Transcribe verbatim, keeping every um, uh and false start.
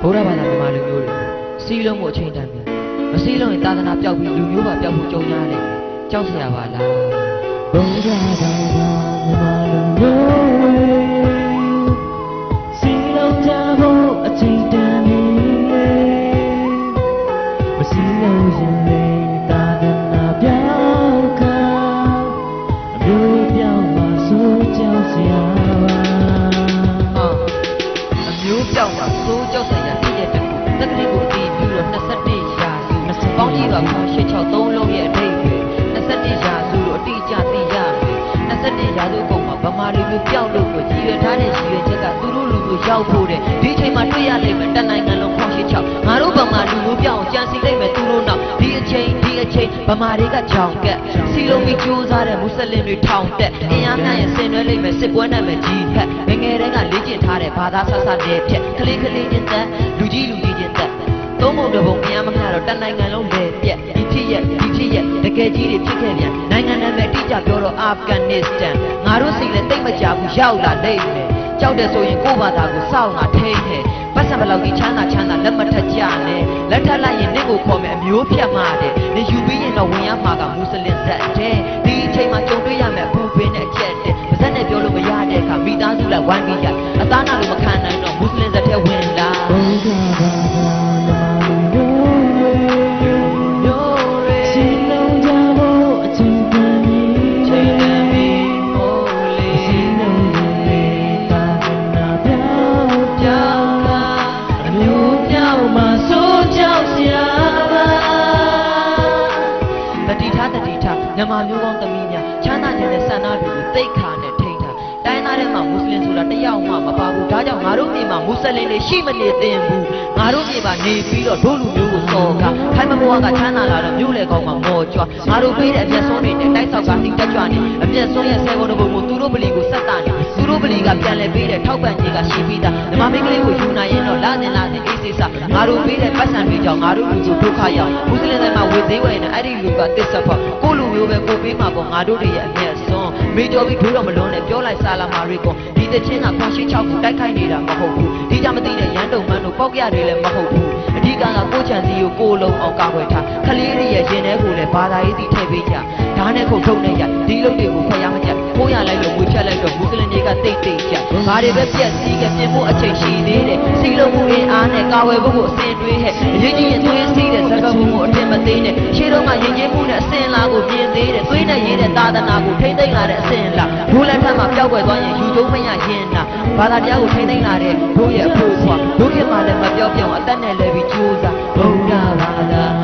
ဗုဒ္ဓဘာသာမြန်မာလူမျိုးတွေစီးလုံးကိုအချိန်တန်ပြန်မစီးလုံးရင်သာသနာပျောက်ပြီးလူမျိုးပါပျောက်ဖို့ကြုံရတယ်ကြောက်စရာပါလားဗုဒ္ဓဘာသာမြန်မာလူမျိုးစီးလုံးကြဖို့အချိန်တန်ပြန်မစီးလုံးရင်လေသာသနာပျောက်ကအမျိုးပြောင်းမှာစိုးကြောက်စရာပါအမျိုးပြောင်းမှာစိုးကြောက်စရာတည့်တဲ့တခုတက္ကသိုလ်ကိုတည်ပြီးတော့နှစ်ဆက်တည်းရာစုပေါင်းကြီးကပေါင်းရှစ်ချောက်သုံးလုံးရဲ့အထိပ်ပဲနှစ်ဆက်တည်းရာစုလို့အတိအကျသိရမယ်နှစ်ဆက်တည်းရာစုကုန်မှာဗမာလူမျိုးပြောင်းလို့ကိုကြီးရထားတဲ့ရှိရချက်ကသူတို့လူမျိုးရောက်ဖို့တဲ့ဒီအချိန်မှာတွေ့ရလိမ့်မယ်တနိုင်ငံလုံးပေါင်းရှစ်ချောက်ငါတို့ဗမာလူမျိုးပြောင်းကြံစီလိမ့်မယ်သူတို့နောက်ဒီအချိန်ဒီအချိန်ဗမာတွေကကြောင်ကက်စီလုံးပြီးကြိုးစားတဲ့မွတ်စလင်တွေထောင်တက်အင်အားများရင်ဆင်နွှဲလိမ့်မယ်စစ်ပွဲနဲ့မယ်ကြီးဖက်ငငယ်တွေကလေ့ကျင့်ထားတဲ့ဘာသာဆဆတဲ့ဖြက်ကလေးကလေးချင်းတက်လူကြီးလူကြီးချင်းတက်သုံးပုံတစ်ပုံအင်အားမမျှတော့တနိုင်ငံလုံးလေပြက်ဒီဖြစ်ရဲ့ဒီဖြစ်ရဲ့တကယ်ကြီးတွေဖြစ်ခဲ့ပြန်နိုင်ငံနာမည်အတိအကျပြောတော့အာဖဂန်နစ္စတန်ငါတို့စီလည်းတိတ်မကြဘူးရောက်လာလိမ့်မယ်ကြောက်တယ်ဆိုရင်ကိုယ့်ဘာသာကိုစောင့်ငါထိန်းတယ်ပတ်စံဘလောက်ကြီးချမ်းသာချမ်းသာလက်မထက်ကြနဲ့လက်ထက်လိုက်ရင်နင့်ကိုခေါ်မယ်အမျိုးဖြတ်မှာတယ်နေယူပြီးရင်တော့ဝင်ရမှာကမွတ်စလင်ဇက်တဲ့ဒီအချိန်မှာကြုံတွေ့ရမယ်ဘူပင်းနဲ့အချက်တဲ့ပါဇက်နဲ့ပြောလို့မရတဲ့အခါမိသားစုလိုက်ဝိုင်းပြီးရအသားနာလို့မခံနိုင်တော့မွတ်စလင်ဇက်ထဲဝင်လာဘုရားဘာသာမြန်မာမျိုးကောင်းသမီးများချမ်းသာခြင်းနဲ့ဆန္ဒတွေကိုသိခါနဲ့ထိန်းထားတိုင်းသားထဲမှာမွတ်စလင်ဆိုတာတယောက်မှမပါဘူးဒါကြောင့်ငါတို့ပြည်မှာမွတ်စလင်တွေရှိမနေသင့်ဘူးငါတို့ပြည်မှာနေပြီးတော့ဒုလူမျိုးကိုစော်ကားခိုင်မမောကချမ်းသာလာတော့မြို့လေကောင်းမှာမော်ကြွငါတို့ပေးတဲ့အမျက်ဆုံးတွေနဲ့တိုက်ဆောက်ကတိတက်ကြွနေအမျက်ဆုံးရဲ့ဆယ်ဘုံတစ်ဘုံကိုသူတို့ပလီကိုဆက်တာနေသူတို့ပလီကပြန်လဲပေးတဲ့ထောက်ပံ့ခြင်းကရှိပြီးသားဓမ္မမိန်းကလေးကိုယူနိုင်ရင်တော့လာတင်လာတင်အေးစေးစားငါတို့ပေးတဲ့ပတ်စံတွေကြောင့်ငါတို့လူစုဒုက္ခရောက်မွတ်စလင်တွေမှာဝေသေးဝယ်နေအဲ့ဒီလူကတစ်ဆက်ဖို့ကိုလူမျိုးပဲကိုပေးမှာပေါ့ငါတို့တွေရဲ့အမျက်ဆုံးမေကျော်ပြီးဒိုးတော့မလွန်းနဲ့ပြောလိုက်စားလာမာရီကွန်ဒီတချင်းကခွန်ရှိချောက်ကိုတိုက်ခိုက်နေတာမဟုတ်ဘူးဒီကြမသိတဲ့ရန်တုံမန်းတို့ပေါက်ရတွေလည်းမဟုတ်ဘူးအဓိကကကိုချန်စီကိုကိုလုံးအောင်ကာကွယ်ထားခလေးတွေရဲ့ရင်ထဲကိုလည်းဘာသာရေးသိထည့်ပေးကြဓာတ်နဲ့ခုတ်ထုတ်နေကြဒီလုံးတွေကိုခွဲရမကြခိုးရလိုက်လို့ဝေဖြတ်လိုက်တော့မွတ်စလင်တွေကတိတ်တိတ်ကြဘာတွေပဲပြက်စီးကပြင်ဖို့အချိန်ရှိသေးတယ်စီလုံးမှုအင်အားနဲ့ကာဝယ်ဖို့ကိုအစင်တွေးဟဲ့အရေးကြီးရင်သွေးစီးတဲ့ဇက်ကမှုကိုအထင်မသေးနဲ့ရှေးတုန်းကရင်ကျင်းမှုနဲ့အစင်လာကိုမြင်သေးတယ်သွေးနဲ့ရေးတဲ့သာသနာကိုထိမ့်သိမ့်လာတဲ့အစင်လာဘိုးလက်ထက်မှာပျောက်ကွယ်သွားရင်ယူကျုံးမရရင်နာဘာသာတရားကိုထိမ့်သိမ့်လာတဲ့ဘိုးရဲ့အဖို့ကွာဘိုးခင်မှလည်းမပြောပြအောင်အသက်နဲ့လဲပြီးကြိုးစားဗုဒ္ဓဘာသာ